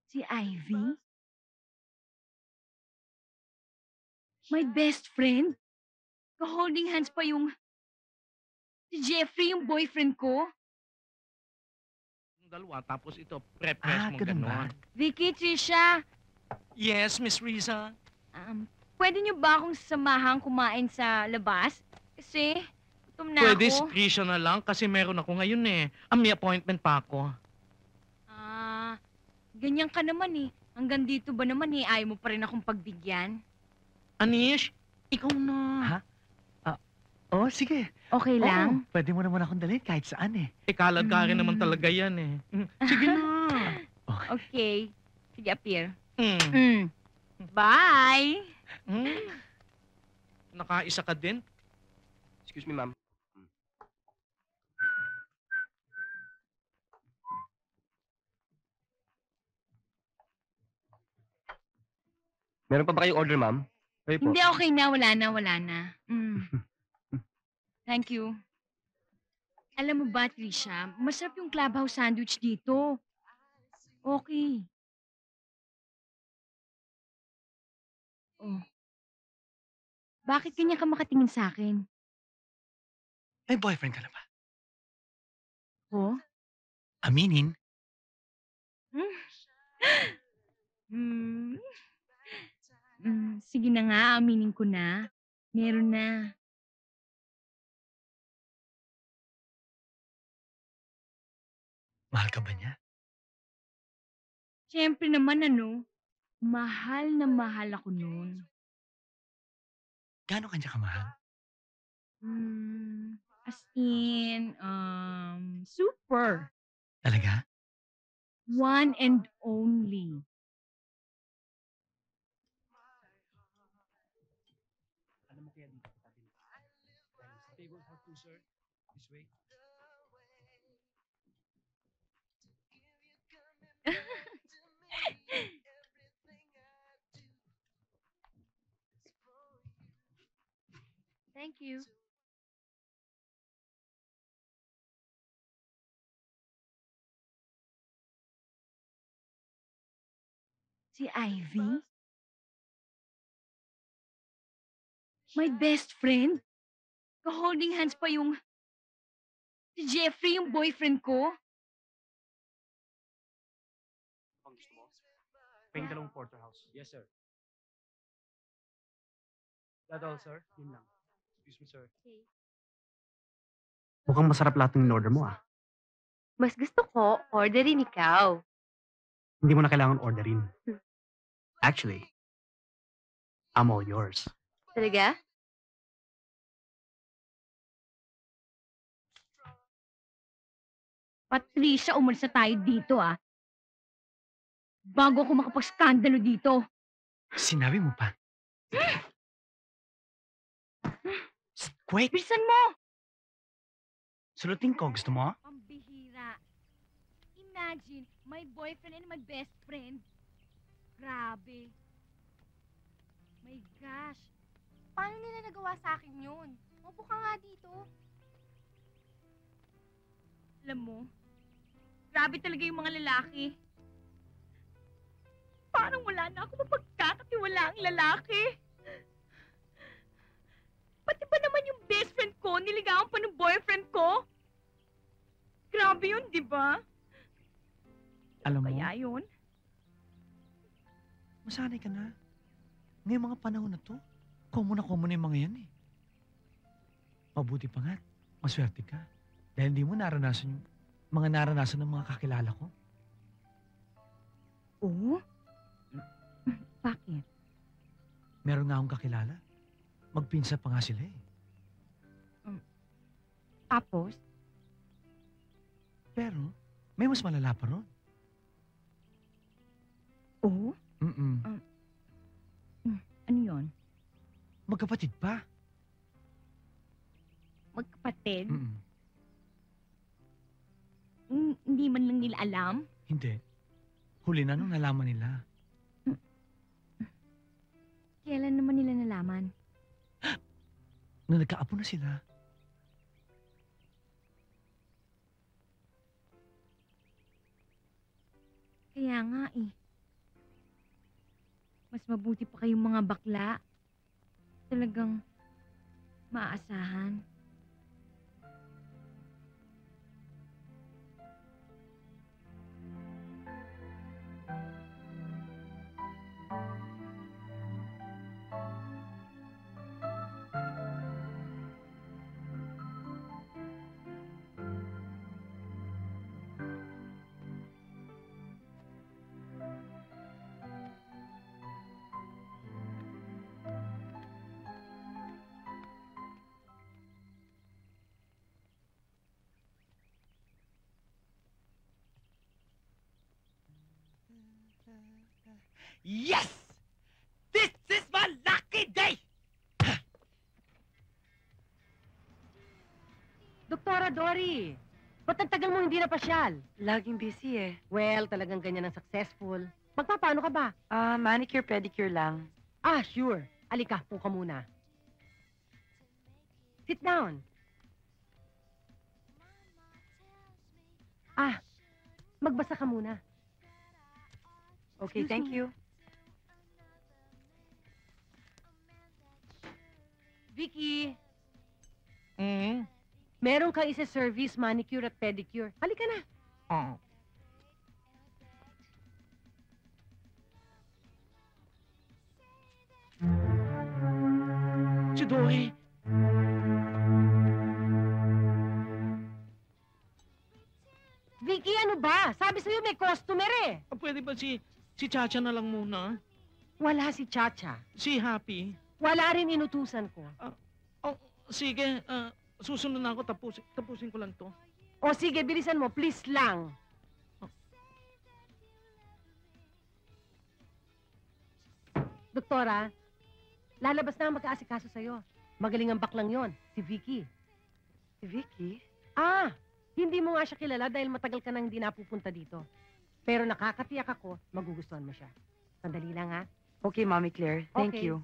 Si Ivy? My best friend? Ka-holding hands pa yung... Si Jeffrey, yung boyfriend ko? Yung dalawa, tapos ito, prep-press mo ganun ba? gano'n. Vicky, Trisha, Yes, Miss Riza. pwede niyo ba akong samahan kumain sa labas? Kasi, gutom na Pwede si ako. Trisha na lang kasi meron ako ngayon eh. May appointment pa ako. Ganyan ka naman eh. Hanggang dito ba naman eh, ayaw mo pa rin akong pagbigyan? Anish, ikaw na. Ha? Sige. Okay lang? Pwede mo naman akong dalhin kahit saan eh. Kalad ka rin naman talaga yan eh. Sige na. Okay. Sige, appear. Mm. Bye! Nakaisa ka din? Excuse me, ma'am. Meron pa ba kayong order, ma'am? Kayo po. Hindi, okay na. Wala na. Thank you. Alam mo ba, Trisha, masarap yung clubhouse sandwich dito. Okay. Oh. Bakit ganyan ka makatingin sa akin? May boyfriend ka na ba? Oh? Aminin? Sige na nga, aminin ko na. Meron na. Mahal ka ba niya? Siyempre naman mahal na mahal ako noon. Gaano ka niya kamahal? As in, super. Talaga? One and only. Table for two, sir. This way. Thank you. Si Ivy? My best friend? Ka-holding hands pa yung... Si Jeffrey, yung boyfriend ko? Ang gusto mo? Pahing dalawang porterhouse. Yes, sir. That all, sir? Yun lang. Excuse me, sir. Okay. Mukhang masarap lahat ng order mo, ah. Mas gusto ko, orderin ikaw. Hindi mo na kailangan orderin. Actually, I'm all yours. Talaga? Patricia, umalis na tayo dito bago ako makapag-skandalo dito. Sinabi mo pa. Wait! Bilisan mo! Sulutin ko. Gusto mo? Pambihira. Imagine, my boyfriend and my best friend. Grabe. My gosh. Paano nila nagawa sa akin yun? Upo ka nga dito. Alam mo, grabe talaga yung mga lalaki. Parang wala na ako mapagkakatiwalaang lalaki. Pati ba naman yung best friend ko, niligawan pa ng boyfriend ko? Grabe yun, di ba? Alam mo, Kaya yun? masanay ka na. Ngayong mga panahon na to, common na yung mga yan eh. Mabuti pa nga, maswerte ka. Dahil hindi mo naranasan yung mga naranasan ng mga kakilala ko. Oo? Bakit? Meron nga akong kakilala. Magpinsa pa nga sila eh. Tapos? Pero, may mas malala pa ron. Oo? Ano yun? Magkapatid pa. Magkapatid? Mm-mm. Hindi man lang nila alam? Hindi. Huli na nung nalaman nila. Kailan naman nila nalaman? Nung nagkaapo na sila. Kaya nga eh. mabuti pa kayong mga bakla. Talagang maaasahan. Yes! This is my lucky day! Doktora Dory, ba't ang tagal mo hindi napasyal? Laging busy eh. Well, talagang ganyan ang successful. Magpapaano ka ba? Manicure, pedicure lang. Ah, sure. Alika, po ka muna. Sit down. Magbasa ka muna. Okay, Excuse thank me. you. Vicky, Hmm? meron kang isa-service manicure at pedicure. Halika na. Oh. Si Dory. Vicky, ano ba? Sabi sa'yo may customer eh. Pwede ba si Chacha na lang muna? Wala si Chacha. Si Happy? Wala rin inutusan ko. Oh, sige. Susunod na ako. Tapusin ko lang to. O sige, bilisan mo. Please lang. Doktora, lalabas na ang mag-aasikaso sa'yo. Magaling ang baklang yon, si Vicky. Si Vicky? Hindi mo nga siya kilala dahil matagal ka nang hindi napupunta dito. Pero nakakatiyak ako, magugustuhan mo siya. Sandali lang ha. Okay, Mommy Claire. Thank Okay. you.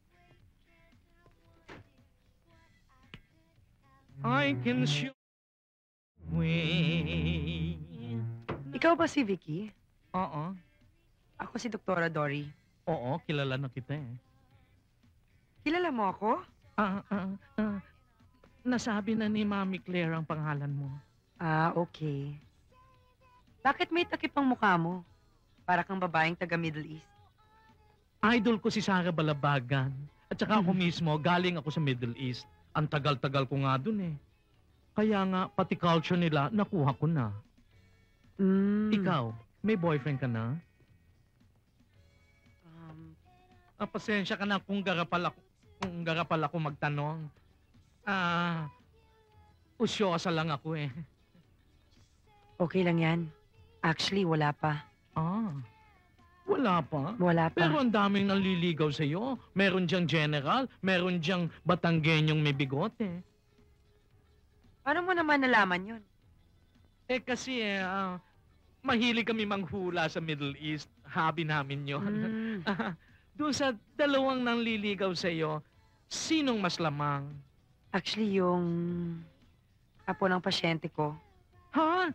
I can show way. Ikaw ba si Vicky? Oo. Ako si Doktora Dory. Oo, kilala na kita eh. Kilala mo ako? Nasabi na ni Mami Claire ang pangalan mo. Okay. Bakit may takip ang mukha mo? Para kang babaeng taga Middle East. Idol ko si Sara Balabagan. At saka ako mismo, galing ako sa Middle East. Ang tagal-tagal ko nga dun eh. Kaya nga, pati culture nila, nakuha ko na. Ikaw, may boyfriend ka na? Pasensya ka na kung garapal ako magtanong. Usyosa lang ako eh. Okay lang yan. Actually, wala pa. Wala pa? Wala pa. Pero ang daming nanliligaw sa'yo. Meron diyang general, meron diyang Batanggenyong may bigote. Paano mo naman nalaman yun? Kasi mahilig kami manghula sa Middle East. Hobby namin yon. Doon sa dalawang nanliligaw sa'yo, sinong mas lamang? Actually, yung apo ng pasyente ko. Ha?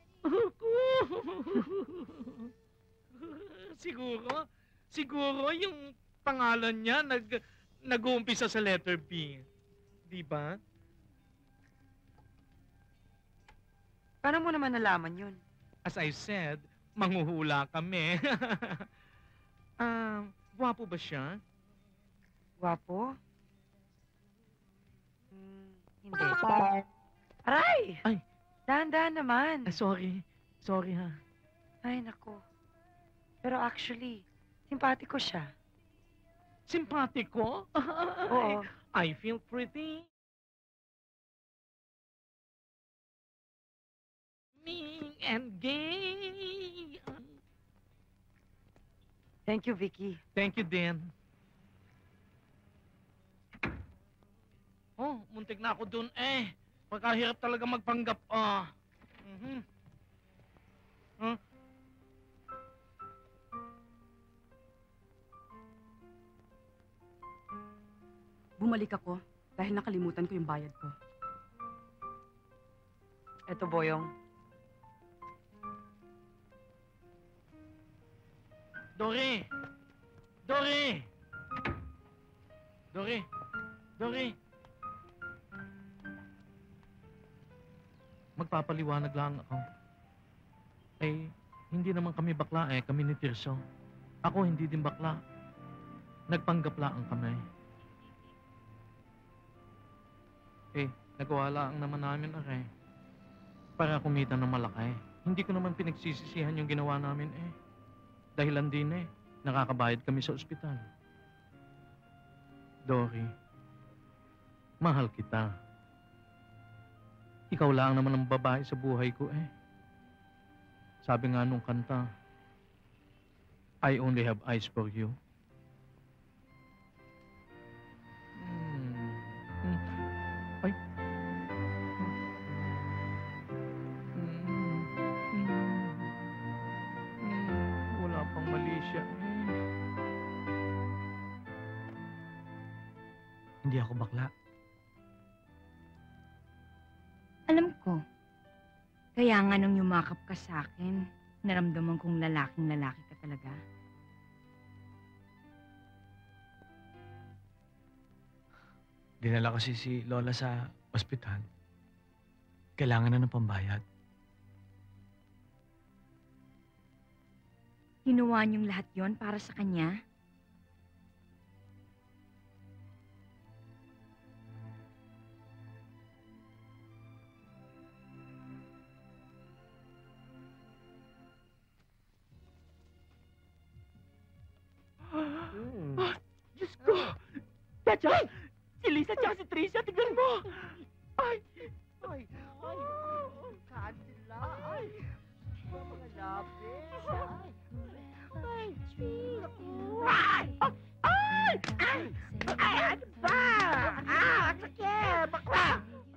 Siguro yung pangalan niya nag-uumpisa sa letter B. Di ba? Paano mo naman nalaman yun? As I said, manghuhula kami. Gwapo ba siya? Gwapo? Hindi. Aray! Ay. Dahan-dahan naman. Sorry. Sorry ha. Ay, nako. Pero actually, simpatiko siya. Simpatiko? Oo. I feel pretty. Mean and gay. Thank you, Vicky. Thank you, din. Oh, muntik na ako dun eh. Pagkahirap talaga magpanggap. Bumalik ako dahil nakalimutan ko yung bayad ko. Eto, Boyong. Dory! Dory! Dory! Dory! Magpapaliwanag lang ako. Eh, hindi naman kami bakla eh. Kami ni Tirso. Ako hindi din bakla. Nagpanggaplaan kami. Eh, nagawa lang naman namin para kumita ng malaki. Hindi ko naman pinagsisisihan yung ginawa namin eh. Dahilan din eh. Nakakabayad kami sa ospital. Dory, mahal kita. Ikaw lang naman ang babae sa buhay ko eh. Sabi nga nung kanta, I only have eyes for you. Ay. Wala pang mali siya. Hindi ako bakla. Alam ko. Kaya nga nung yumakap ka sa akin, naramdaman kong lalaking lalaki ka talaga. Dinala kasi si Lola sa ospital. Kailangan na ng pambayad. Ginawa niyong lahat yon para sa kanya? Diyos ko! Techa! Si Lisa at si Tricia, tignan mo! Ay! Ay! Ay! Kaan sila! Ay! Mga lapis! Ay! Ay! Ay! Ay! Ay! Ano ba? Ang sakit! Bakla!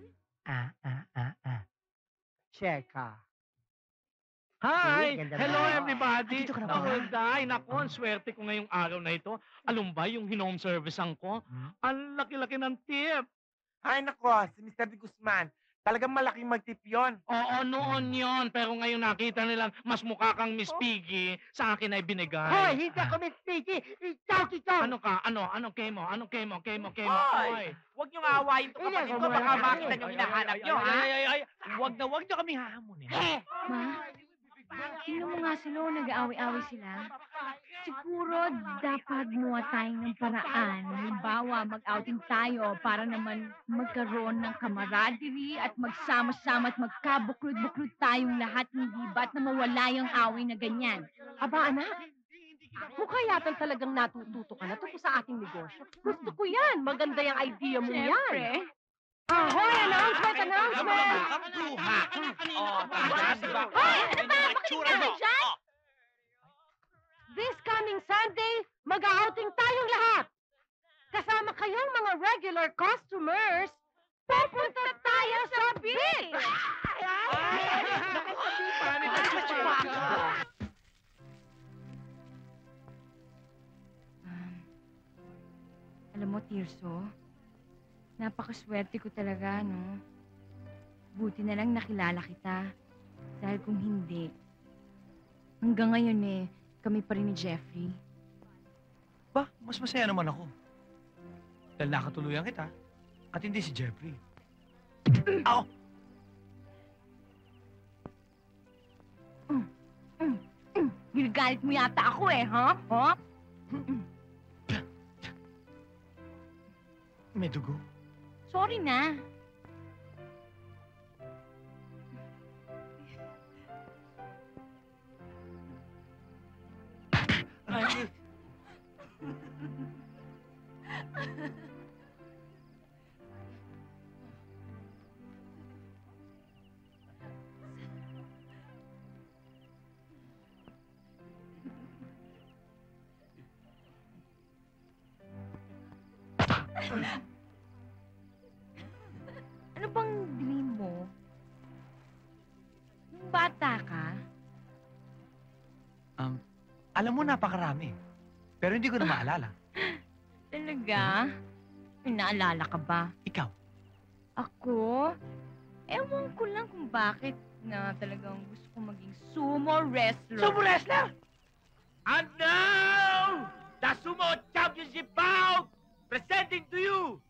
Cheka. Hi! Ganda Hello ba? everybody! Andito ka na ba? Ako, Day! Naku, ang swerte ko ngayong araw na ito. Alam ba, yung hinome servicean ko, ang laki-laki ng tip. Ay, nako, si Mr. De Guzman. Talagang malaking magtip yun. Oo, noon yon. Pero ngayon nakita nilang mas mukha kang Miss Piggy, sa akin ay binigay. Hoy! Hindi ako Miss Piggy! Ikaw! Ano ka? Anong kemo? Anong kemo? Hoy! Huwag niyong aawayin ito kapatid ko. Baka makita niyo hinahanap niyo, ha? Huwag niyo kami hahamunin. Ma, tingnan mo nga sila, nag-aaway-aaway sila. Siguro dapat gumawa tayo ng paraan. Halimbawa, mag-outing tayo para naman magkaroon ng camaraderie at magsama-sama at magkabuklod-buklod tayong lahat, hindi ba't na mawala yung away na ganyan? Aba, anak, mukha yata talagang natututo ka na tungkol sa ating negosyo. Gusto ko yan. Maganda yung idea mo yan. Siyempre. Ahoy! Announcement! Hoy! Ano ba? Bakit ka dyan? This coming Sunday, mag-outing tayong lahat. Kasama kayong mga regular customers. Pupunta tayo sa beach! Alam mo, Tirso, napakaswerte ko talaga, no? Buti na lang nakilala kita. Dahil kung hindi, hanggang ngayon kami pa rin ni Jeffrey. Ba, mas masaya naman ako. Dahil nakatuluyan kita. At hindi si Jeffrey. Ow! Ginagalit mo yata ako ha? Ha? May dugo. Sorry na. Ay, Ano bang dream mo? Nung bata ka? alam mo, napakarami. Pero hindi ko na maalala. Talaga? May naalala ka ba? Ikaw? Ako? Ewan ko lang kung bakit na talagang gusto ko maging sumo wrestler. Sumo wrestler! And now, the Sumo Presenting to you,